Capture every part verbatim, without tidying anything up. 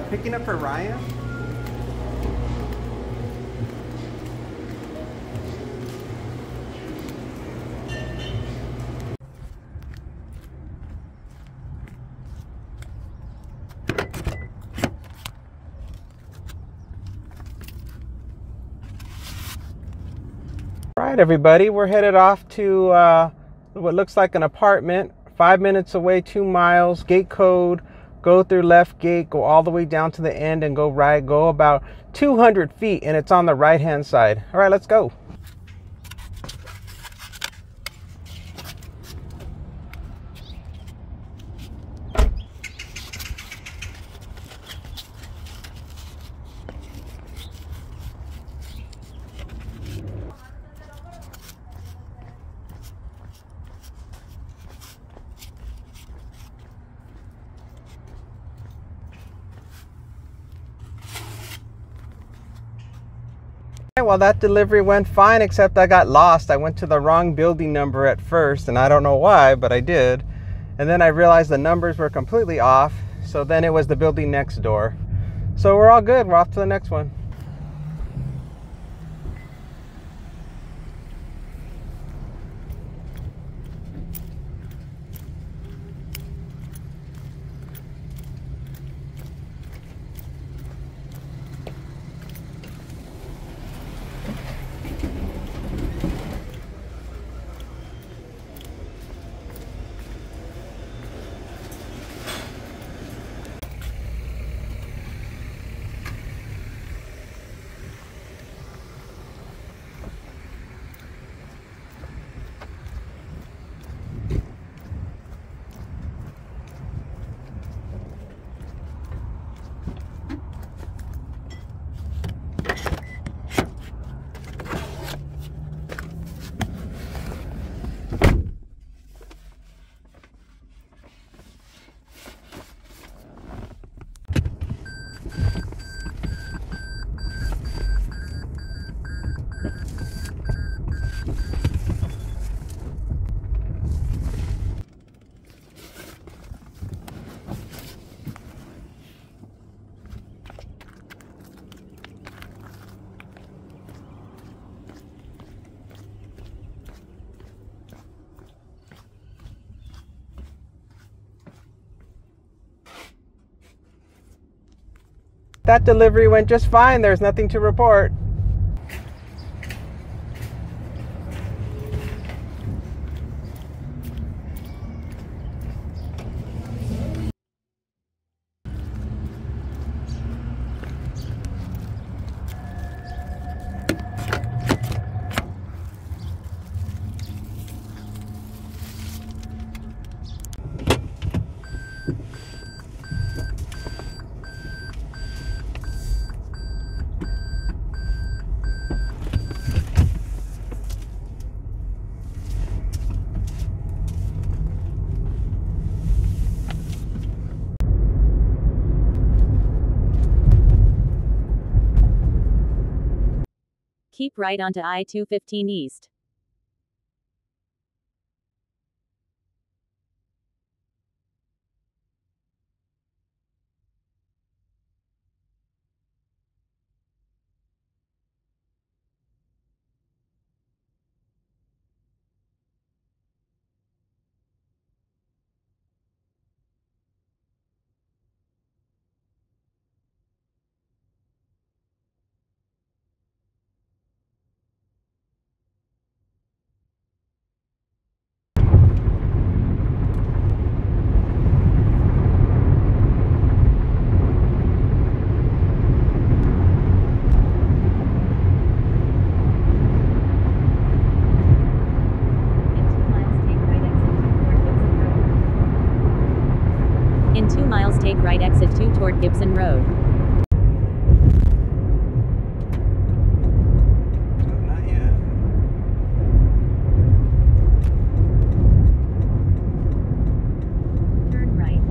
Picking up for Ryan? All right, everybody, we're headed off to uh, what looks like an apartment, five minutes away, two miles, gate code. Go through left gate, go all the way down to the end and go right, go about two hundred feet, and it's on the right hand side. All right, let's go. Well, that delivery went fine, except I got lost. I went to the wrong building number at first, and I don't know why, but I did. And then I realized the numbers were completely off, so then it was the building next door. So we're all good. We're off to the next one. That delivery went just fine. There's nothing to report. Keep right onto I two fifteen East. In two miles, take right exit two toward Gibson Road. Not yet. Turn right.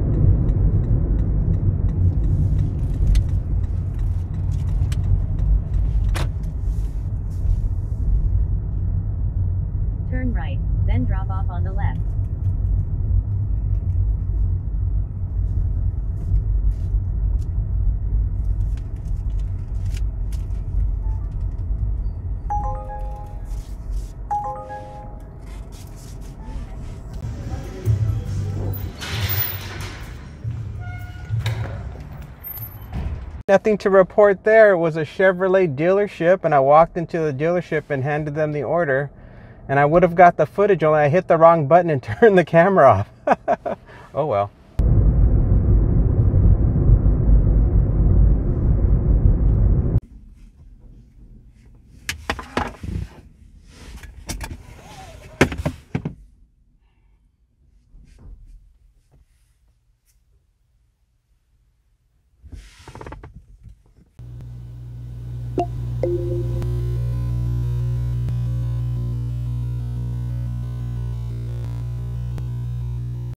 Turn right, then drop off on the left. Nothing to report there. It was a Chevrolet dealership, and I walked into the dealership and handed them the order, and I would have got the footage, only I hit the wrong button and turned the camera off. Oh well.